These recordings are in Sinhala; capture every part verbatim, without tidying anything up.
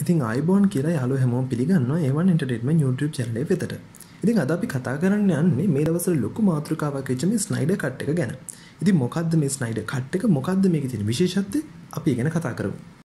ඉතින් ආයිබෝන් කියලා යාළුවෝ හැමෝම පිළිගන්නවා ඒ වන් එන්ටර්ටේන්මන්ට් YouTube channel එක වෙතට. ඉතින් අද අපි කතා කරන්න යන්නේ මේ දවස්වල ලොකු මාතෘකාවක් වෙච්ච මේ ස්නයිඩර් කට් එක ගැන. ඉතින් මොකද්ද මේ ස්නයිඩර් කට් එක? මොකද්ද මේකේ තියෙන විශේෂත්වය? අපි ඒ ගැන කතා කරමු.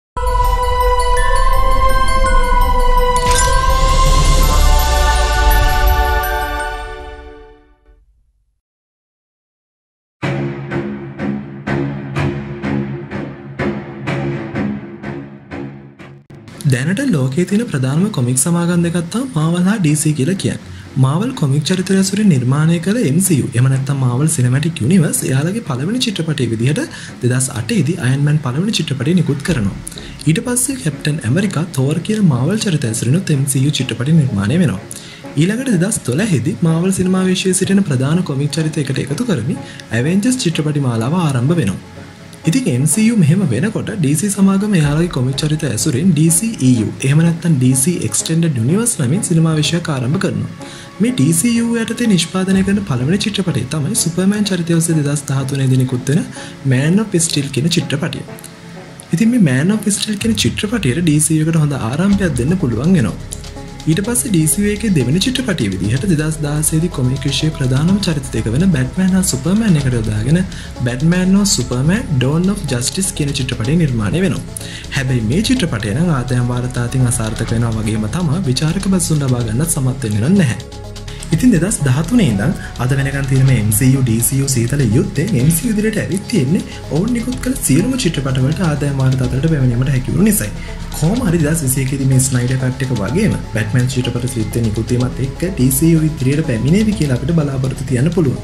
දැනට ලෝකයේ තියෙන ප්‍රධානම කොමික් සමාගම් දෙකක් තමයි Marvel හා D C කියලා කියන්නේ. Marvel කොමික් චරිත රැසුරින් නිර්මාණය කළ M C U එහෙම නැත්නම් Marvel Cinematic Universe එයාලගේ පළවෙනි චිත්‍රපටයේ විදිහට දෙදාස් අටේ දී Iron Man පළවෙනි චිත්‍රපටය නිකුත් කරනවා. ඊට පස්සේ Captain America, Thor කියන Marvel චරිත රැසුරිනුත් M C U චිත්‍රපටය නිර්මාණය වෙනවා. ඊළඟට දෙදාස් දොළහ දී Marvel සිනමා විශ්වයේ සිටින ප්‍රධාන කොමික් චරිත එකට එකතු කරමින් Avengers චිත්‍රපටි මාලාව ආරම්භ වෙනවා. ඉතින් M C U මෙහෙම වෙනකොට D C සමාගම එයාලගේ කොමික් චරිත ඇසුරින් D C E U එහෙම නැත්නම් D C Extended Universe නමින් සිනමා විශ්වයක් ආරම්භ කරනවා. මේ D C U යටතේ නිෂ්පාදනය කරන පළවෙනි චිත්‍රපටය තමයි Superman චරිතය ඔස්සේ දෙදාස් දහතුන දී නිකුත් වෙන Man of Steel කියන චිත්‍රපටය. ඉතින් මේ Man of Steel කියන චිත්‍රපටයට D C U එකට හොඳ ආරම්භයක් දෙන්න පුළුවන් වෙනවා. ඊට පස්සේ D C U එකේ දෙවෙනි චිත්‍රපටය විදිහට දෙදාස් දහසය දී කොමික් විශ්වයේ ප්‍රධානම චරිත දෙක වෙන Batman හා Superman එකට යොදාගෙන Batman or Superman Dawn of Justice කියන චිත්‍රපටය නිර්මාණය වෙනවා. හැබැයි මේ චිත්‍රපටය නම් ආතයන් වාර්තාතින් අසාර්ථක වෙනවා වගේම තමයි විචාරක බසුන් ලබා ගන්නත් සමත් වෙන්නේ නැහැ. ඉතින් දෙදාස් දහතුන ඉඳන් අද වෙනකන් තියෙන මේ M C U D C U සීතල යුද්ධේ M C U ඉදිරියට ඇවිත් තියෙන්නේ ඔවුන් නිකුත් කළ සියලුම චිත්‍රපටවලට ආදායම් මාර්ග අතරට පැමිණීමට හැකි වුණු නිසායි. කොහොම හරි දෙදාස් විසිඑක දී මේ ස්නයිඩර් කට් එක වගේම බැට්මන් චිත්‍රපට සිත්තේ නිකුත් වීමත් එක්ක D C U ඉදිරියට පැමිණේවි කියලා අපිට බලාපොරොත්තු තියන්න පුළුවන්.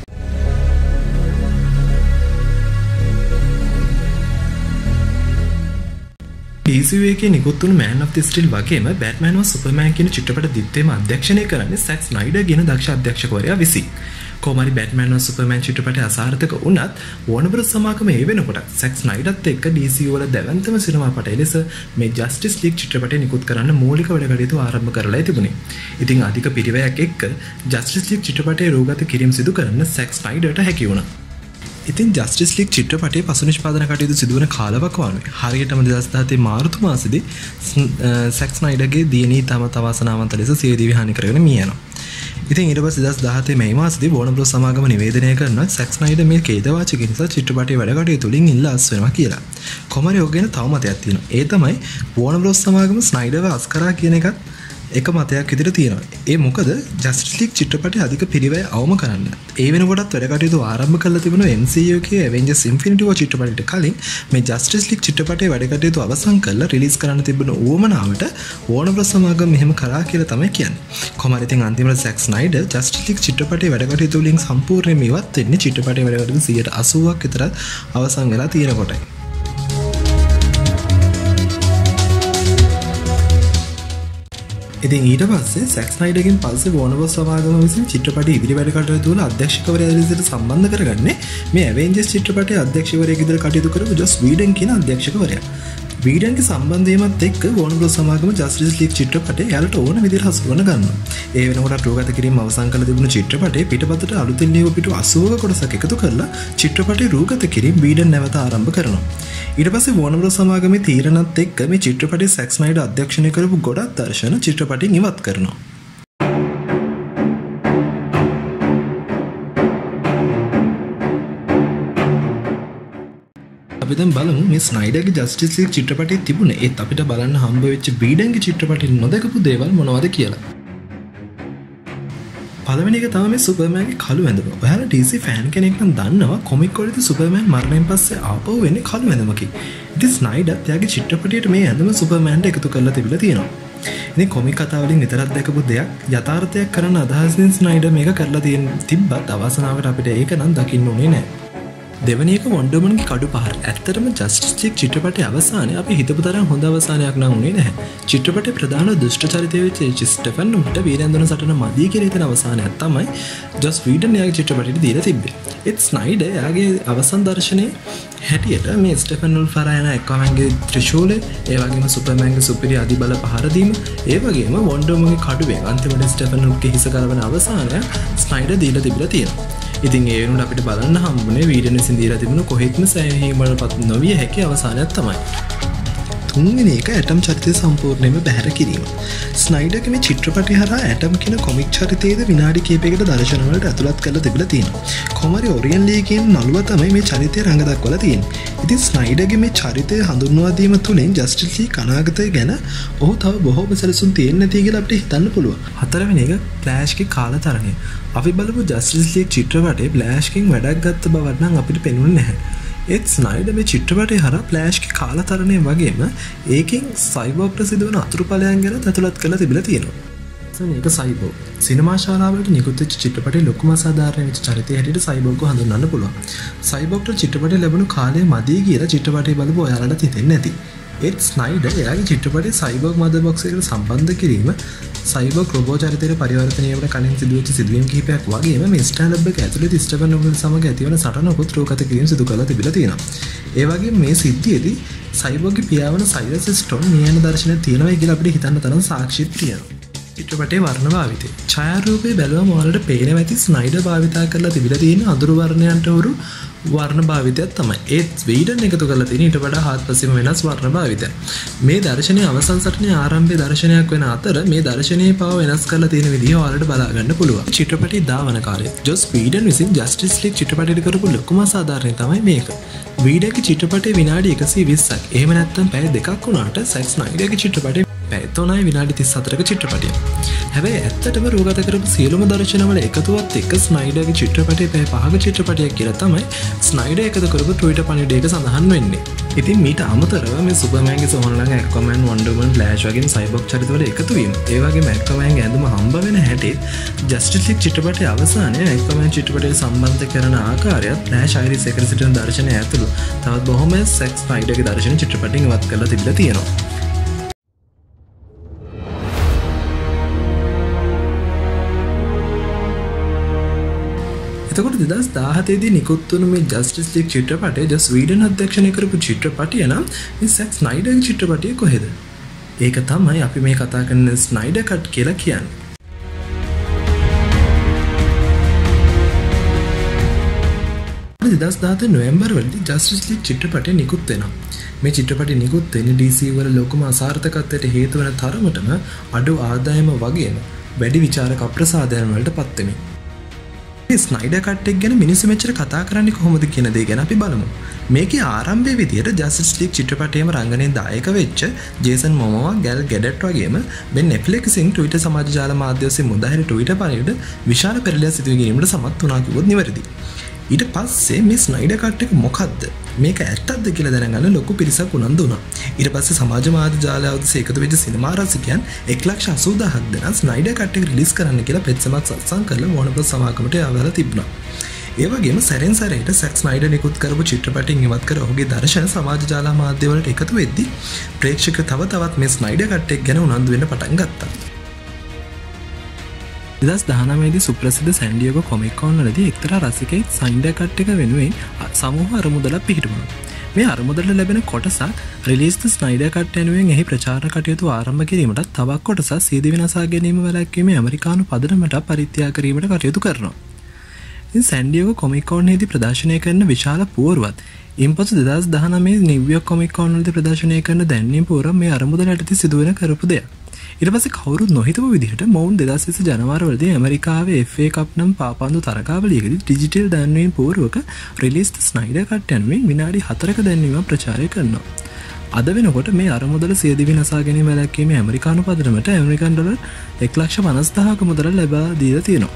D C U එකේ නිකුත් වුණු Man of Steel වගේම Batman or Superman කියන චිත්‍රපට දිත්තේම අධ්‍යක්ෂණය කරන්නේ Zack Snyder කියන දක්ෂ අධ්‍යක්ෂකවරයා විසින්. කොහොම හරි Batman or Superman චිත්‍රපටය අසාර්ථක වුණත් Warner Bros සමාගම ඒ වෙනකොට Zack Snyderත් එක්ක D C U වල දැවැන්තම සිනමා පටය ලෙස මේ Justice League චිත්‍රපටය නිකුත් කරන්න මූලික වැඩ කටයුතු ආරම්භ කරලා තිබුණේ. ඉතින් අධික පිරිවැයක් එක්ක Justice League චිත්‍රපටයේ රූගත කිරීම සිදු කරන්න Zack Snyderට හැකි වුණා. ඉතින් Justice League චිත්‍රපටයේ පසු නිෂ්පාදන කටයුතු සිදුවන කාලවකවානුවේ හරියටම දෙදාස් දහතේ මාර්තු මාසෙදී Zack Snyderගේ දියණිය තම තවාසනාවන්ත ලෙස සිය දිවි හානි කරගෙන මිය යනවා. ඉතින් ඊට පස්සේ දෙදාස් දහතේ මැයි මාසෙදී Warner Bros සමාගම නිවේදනය කරනවා Zack Snyder මේ ඛේදවාචක නිසා චිත්‍රපටයේ වැඩ කටයුතු වලින් ඉල්ලාස් වෙනවා කියලා. කොහොමරි ඔයගෙන තව මතයක් තියෙනවා. ඒ තමයි Warner Bros සමාගම Snyderව අස් කරා කියන එකත් එක මතයක් විදිහට තියෙනවා. ඒ මොකද Justice League චිත්‍රපටයේ අධික පිරිවැය අවම කරන්න. ඒ වෙනකොටත් වැඩ කටයුතු ආරම්භ කරලා තිබුණා M C U එකේ Avengers Infinity War චිත්‍රපටයට කලින් මේ Justice League චිත්‍රපටයේ වැඩ කටයුතු අවසන් කරලා රිලීස් කරන්න තිබුණ උවමනාවට Warner Bros සමාගම මෙහෙම කරා කියලා තමයි කියන්නේ. කොහොමද ඉතින් අන්තිමට Zack Snyder Justice League චිත්‍රපටයේ වැඩ කටයුතු වලින් සම්පූර්ණයෙන්ම ඉවත් වෙන්නේ චිත්‍රපටයේ වැඩ කටයුතු සියයට අසූවක් විතර අවසන් වෙලා තියෙන කොටයි. ඉතින් ඊට පස්සේ Zack Snyderගෙන් පස්සේ Warner Bros සමාගම විසින් චිත්‍රපටයේ ඉදිරි වැඩ කටයුතු වල අධ්‍යක්ෂකවරයා ලෙසට සම්බන්ධ කරගන්නේ මේ Avengers චිත්‍රපටයේ අධ්‍යක්ෂකවරයෙක් විදිහට කටයුතු කරපු Joss Whedon කියන අධ්‍යක්ෂකවරයා. වීඩන්ගේ සම්බන්ධයමත් එක්ක Warner Bros සමාගම Justice League චිත්‍රපටය යාලට ඕන විදිහට හසුරවන ගන්නවා. ඒ වෙනකොට රූගත කිරීම අවසන් කළ තිබුණු චිත්‍රපටයේ පිටපතට අලුතින් ලියව පිටු අසූවක කොටසක් එකතු කරලා චිත්‍රපටයේ රූගත කිරීම වීඩන් නැවත ආරම්භ කරනවා. ඊට පස්සේ Warner Bros සමාගමේ තීරණත් එක්ක මේ චිත්‍රපටයේ Zack Snyder අධ්‍යක්ෂණය කරපු ගොඩක් දර්ශන චිත්‍රපටයෙන් ඉවත් කරනවා. අපි දැන් බලමු මේ ස්නයිඩර්ගේ Justice League චිත්‍රපටයේ තිබුණ ඒත් අපිට බලන්න හම්බ වෙච්ච වීඩන්ගේ චිත්‍රපටයෙන් නොදකපු දේවල් මොනවද කියලා. පළවෙනි එක තමයි මේ සුපර්මෑන්ගේ කළු ඇඳුම. ඔයාලා D C ෆෑන් කෙනෙක් නම් දන්නවා කොමික් වලදී සුපර්මෑන් මරණයෙන් පස්සේ ආපහු වෙන්නේ කළු ඇඳුමකින්. ඉතින් ස්නයිඩර්ත් එයාගේ චිත්‍රපටයට මේ ඇඳුම සුපර්මෑන්ට එකතු කරලා තිබිලා තියෙනවා. ඉතින් කොමික් කතා වලින් විතරක් දැකපු දෙයක් යථාර්ථයක් කරන්න අදහසින් ස්නයිඩර් මේක කරලා තියෙන තිබ්බත් අවසනාවට අපිට ඒක නම් දකින්න උනේ නැහැ. දෙවැනි එක Wonder Woman ගේ කඩු පහර. ඇත්තටම Justice League චිත්‍රපටයේ අවසානයේ අපි හිතපු තරම් හොඳ අවසානයක් නම් උනේ නැහැ. චිත්‍රපටයේ ප්‍රධාන දුෂ්ට චරිතය වෙච්ච ස්ටෙෆන් උන්ට වීරයන්දන සටන මදි කියලා හිතන අවසානයක් තමයි Joss Whedon යාගේ චිත්‍රපටයට දීලා තිබ්බේ. ඒත් ස්නයිඩර් යාගේ අවසන් දර්ශනයේ හැටියට මේ ස්ටෙෆන් උල්ෆරා යන එක්වමන්ගේ ත්‍රිශූලය, ඒ වගේම සුපර්මෑන්ගේ සුපිරි අධිබල පහර දීම, ඒ වගේම Wonder Woman ගේ කඩුවෙන් අන්තිමට ස්ටෙෆන් උල්ගේ හිස ගලවන අවසානය ස්නයිඩර් දීලා තිබිලා තියෙනවා. ඉතින් ඒ වෙනුවට අපිට බලන්න හම්බුනේ වීඩියෝ විසින් දීලා තිබුණු කොහෙත්ම සෑහීමකට පත් නොවිය හැකි අවසානයක් තමයි. තුන්වෙනි එක ඇටම් චරිතය සම්පූර්ණයෙන්ම බැහැර කිරීම. ස්නයිඩර්ගේ මේ චිත්‍රපටය හරහා ඇටම් කියන කොමික් චරිතයේද විනාඩි කිහිපයකට දර්ශනවලට ඇතුළත් කරලා තිබිලා තියෙනවා. කොමරි ඔරියන් ලී කියන නළුවා තමයි මේ චරිතය රඟ දක්වලා තියෙන්නේ. ඉතින් ස්නයිඩර්ගේ මේ චරිතය හඳුන්වා දීම තුළින් ජස්ටිස් ලීග් අනාගතය ගැන ඔහු තව බොහෝ සැලසුම් තියෙන්නේ නැති කියලා අපිට හිතන්න පුළුවන්. හතරවෙනි එක ෆ්ලෑෂ්ගේ කාලතරණය. අපි බලපු ජස්ටිස් ලීග් චිත්‍රපටයේ ෆ්ලෑෂ්කින් වැඩක් ගත්ත බවක් නම් අපිට පෙනුනේ නැහැ. ඒත් ස්නයිඩර් මේ චිත්‍රපටය හරහා ෆ්ලෑෂ්ගේ කාලතරණය වගේම ඒකෙන් සයිබෝග්ට සිදුවන අතුරුඵලයන් ගැන ඇතුළත් කරලා තිබිලා තියෙනවා. ඒක සයිබෝග්. සිනමා ශාලාවලට නිකුත් වෙච්ච චිත්‍රපටයේ ලොකුම අසාධාරණ වෙච්ච චරිතය හැටියට සයිබෝග්ව හඳුන්වන්න පුළුවන්. සයිබෝග්ට චිත්‍රපටය ලැබුණු කාලය මදි කියලා චිත්‍රපටය බලපු ඔයාලට හිතෙන්නේ නැති. ඒත් ස්නයිඩර් එයාගේ චිත්‍රපටයේ සයිබෝග් මදර් බොක්ස් එකට සම්බන්ධ කිරීම සයිබෝග් රොබෝ චරිතයට පරිවර්තනය වීමට කලින් සිදුවෙච්ච සිදුවීම් කිහිපයක් වගේම මේ ස්ටෑන්ඩ් එක ඇතුළේ ක්‍රිස්ටෝෆර් නෝලන් සමග ඇතිවන සටනකුත් රූපගත කිරීම සිදු කරලා තිබිලා තියෙනවා. ඒ වගේම මේ සිද්ධියේදී සයිබෝග්ගේ පියාවන සයිරස් ස්ටෝන් නියන දර්ශනයක් තියෙනවා කියලා අපිට හිතන්න තරම් සාක්ෂිත් තියෙනවා. චිත්‍රපටයේ වර්ණ භාවිතය. ඡායාරූපේ බැලුවම ඔයාලට පේනවා ඇති ස්නයිඩර් භාවිතා කරලා තිබිලා තියෙන අඳුරු වර්ණයන්ට උරු වර්ණ භාවිතයක් තමයි. ඒත් ස්වීඩන් එකතු කරලා තියෙන ඊට වඩා හාත්පසින්ම වෙනස් වර්ණ භාවිතයක්. මේ දර්ශනයේ අවසන් සටනේ ආරම්භයේ දර්ශනයක් වෙන අතර මේ දර්ශනයේ පාව වෙනස් කරලා තියෙන විදිහ ඔයාලට බලා ගන්න පුළුවන්. චිත්‍රපටයේ දාවන කාර්යය. ජොස් වීඩන් විසින් ජස්ටිස් ලීග් චිත්‍රපටයට කරපු ලොකුම අසාධාරණය තමයි මේක. වීඩන්ගේ චිත්‍රපටයේ විනාඩි එකසිය විස්සක්. එහෙම නැත්නම් පැය දෙකක් වුණාට සැක් ස්නයිඩර්ගේ චිත්‍රපටයේ පැය තුනයි විනාඩි තිස් හතරක චිත්‍රපටය. හැබැයි ඇත්තටම රූගත කරපු සියලුම දර්ශනවල එකතුවත් එක්ක ස්නයිඩර්ගේ චිත්‍රපටයේ පැය පහක චිත්‍රපටයක් කියලා තමයි ස්නයිඩර් එකතු කරපු ට්විටර් පණිවිඩයක සඳහන් වෙන්නේ. ඉතින් මීට අමතරව මේ සුපර්මෑන්ගේ සොහොනලඟ ඇක්වාමෑන්, වන්ඩර් වුමන්, ෆ්ලෑෂ් වගේ සයිබෝග් චරිතවල එකතු වීම. ඒ වගේම ඇක්වාමෑන්ගේ ඇඳුම හම්බ වෙන හැටිත් ජස්ටිස් ලීග් චිත්‍රපටයේ අවසානයේ ඇක්වාමෑන් චිත්‍රපටයට සම්බන්ධ කරන ආකාරයත් ෆ්ලෑෂ් අයිරිස් එකට සිටින දර්ශනය ඇතුළු තවත් බොහොම සෙක්ස් ස්නයිඩර්ගේ දර්ශන චිත්‍රපටයෙන් ඉවත් කරලා තිබිලා තියෙනවා. එතකොට දෙදහස් දාහතේ දී නිකුත් වුණු මේ ජස්ටිස් ලීග් චිත්‍රපටය ජස් ස්වීඩන් අධ්‍යක්ෂණය කරපු චිත්‍රපටය නම් මේ සැක් ස්නයිඩර්ගේ චිත්‍රපටය කොහෙද? ඒක තමයි අපි මේ කතා කරන ස්නයිඩර් කට් කියලා කියන්නේ. දෙදහස් දාහතේ නොවැම්බර් වලදී ජස්ටිස් ලීග් චිත්‍රපටය නිකුත් වෙනවා. මේ චිත්‍රපටය නිකුත් වෙන්නේ ඩී සී වල ලොකුම අසාර්ථකත්වයට හේතු වෙන තරමටම අඩු ආදායම වගේම වැඩි විචාරක අප්‍රසාදයන් වලට පත් වෙමින්. මේ ස්නයිඩර් කට් එක ගැන මිනිස්සු මෙච්චර කතා කරන්නේ කොහොමද කියන දේ ගැන අපි බලමු. මේකේ ආරම්භයේ විදියට ජස්ටිස් ලීග් චිත්‍රපටයේම රංගනයෙන් දායක වෙච්ච ජේසන් මොමෝවා, ගැල් ගැඩට් වගේම බෙන් ඇෆ්ලෙක් සිං ට්විටර් සමාජ ජාල මාධ්‍ය ඔස්සේ මුදාහැරි ට්විටර් පණිවිඩ විශාල පෙරළියක් සිදු කිරීමට සමත් වුණා කිව්වොත් නිවැරදි. ඊට පස්සේ මේ ස්නයිඩර් කට් එක මොකද්ද? මේක ඇත්තක්ද කියලා දැනගන්න ලොකු පිරිසක් උනන්දු වුණා. ඊට පස්සේ සමාජ මාධ්‍ය ජාලය ඔස්සේ එකතු වෙච්ච සිනමා රසිකයන් එක ලක්ෂ අසූදාහක් දෙනා ස්නයිඩර් කට් එක රිලීස් කරන්න කියලා පෙත්සමක් සත්සන් කරලා වෝනර් බ්‍රොස් සමාගමට යවලා තිබුණා. ඒ වගේම සැරෙන් සැරේට සැක් ස්නයිඩර් නිකුත් කරපු චිත්‍රපටයෙන් ඉවත් කර ඔහුගේ දර්ශන සමාජ ජාල මාධ්‍ය වලට එකතු වෙද්දී ප්‍රේක්ෂක තව තවත් මේ ස්නයිඩර් කට් එක ගැන උනන්දු වෙන්න පටන් ගත්තා. දෙදහස් දහනවය දී සුප්‍රසිද්ධ සෑන් ඩියේගෝ කොමික් කොන් වලදී එක්තරා රසිකයෙක් ස්නයිඩර් කට් එක වෙනුවෙන් සමූහ අරමුදලක් පිහිටුවනවා. මේ අරමුදලට ලැබෙන කොටසක් රිලීස් ද ස්නයිඩර් කට් යනුවෙන් එහි ප්‍රචාර කටයුතු ආරම්භ කිරීමට තවක් කොටසක් සියදිවි නසා ගැනීම වැළැක්වීමේ ඇමරිකානු පදනමට පරිත්‍යාග කිරීමට කටයුතු කරනවා. ඉතින් සෑන් ඩියේගෝ කොමික් කොන් ෙහිදී ප්‍රදර්ශනය කරන විශාල පුවරුවත් ඉන්පසු දෙදහස් දහනවය නිව්යෝර්ක් කොමික් කොන් වලදී ප්‍රදර්ශනය කරන දැන්වීම් පුවරුව මේ අරමුදල යටතේ සිදුවෙන කරපු දෙයක්. ඊට පස්සේ කවුරුත් නොහිතපු විදිහට මොවුන් දෙදහස් විස්ස ජනවාරි වලදී ඇමරිකාවේ එෆ් ඒ කප් නම් පාපන්දු තරගාවලියකදී ඩිජිටල් දැන්වීම් පුවරුවක රිලීස් ද ස්නයිඩර් කට් යනුවෙන් විනාඩි හතරක දැන්වීමක් ප්‍රචාරය කරනවා. අද වෙනකොට මේ අරමුදල සියදිවි නසා ගැනීම වැළැක්වීමේ ඇමරිකානු පදනමට ඇමරිකන් ඩොලර් එක ලක්ෂ පනස් දහසක මුදල ලැබා දීලා තියෙනවා.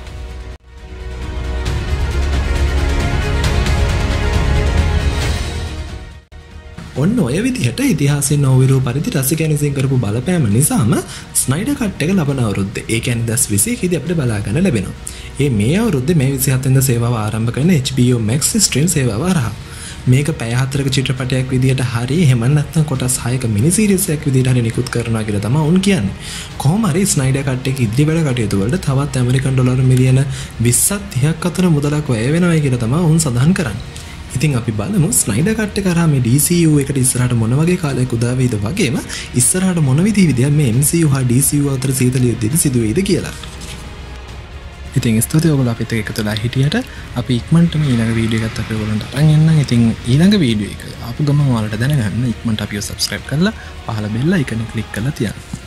ඔන්න ඔය විදිහට ඉතිහාසයෙන් නොවිරූ පරිදි රසිකයන් විසින් කරපු බලපෑම නිසාම ස්නයිඩර් කට් එක ලබන අවුරුද්දේ ඒ කියන්නේ දෙදහස් විසිඑක දී අපිට බලා ගන්න ලැබෙනවා. මේ මේ අවුරුද්දේ මේ විසිහත් වෙනිදා සේවාව ආරම්භ කරන H B O Max stream සේවාව හරහා මේක පැය හතරක චිත්‍රපටයක් විදිහට හරි එහෙම නැත්නම් කොටස් හයක මිනි සීරීස් එකක් විදිහට හරි නිකුත් කරනවා කියලා තමයි උන් කියන්නේ. කොහොම හරි ස්නයිඩර් කට් එක ඉදිරි වැඩ කටයුතු වලට තවත් ඇමරිකන් ඩොලර් මිලියන විස්සක් තිහක් අතර මුදලක් වැය වෙනවා කියලා තමයි උන් සඳහන් කරන්නේ. ඉතින් අපි බලමු ස්නයිඩර් කට් එක කරා මේ ඩී සී යූ එකට ඉස්සරහට මොන වගේ කාලයක් උදා වෙයිද වගේම ඉස්සරහට මොන විදිහේ විදියක් මේ එම් සී යූ හා ඩී සී යූ අතර සීතල යුද්ධෙදි සිදු වෙයිද කියලා. ඉතින් ස්තුතියි ඔයගොල්ලෝ අපිත් එක්ක එකතු වෙලා හිටියට. අපි ඉක්මනටම ඊළඟ වීඩියෝ එකත් අපි ඔයගොල්ලන්ට අරන් එන්නම්. ඉතින් ඊළඟ වීඩියෝ එක ආපු ගමන් ඔයාලට දැනගන්න ඉක්මනට අපිව subscribe කරලා පහළ බෙල් අයිකන් එක ක්ලික් කරලා තියන්න.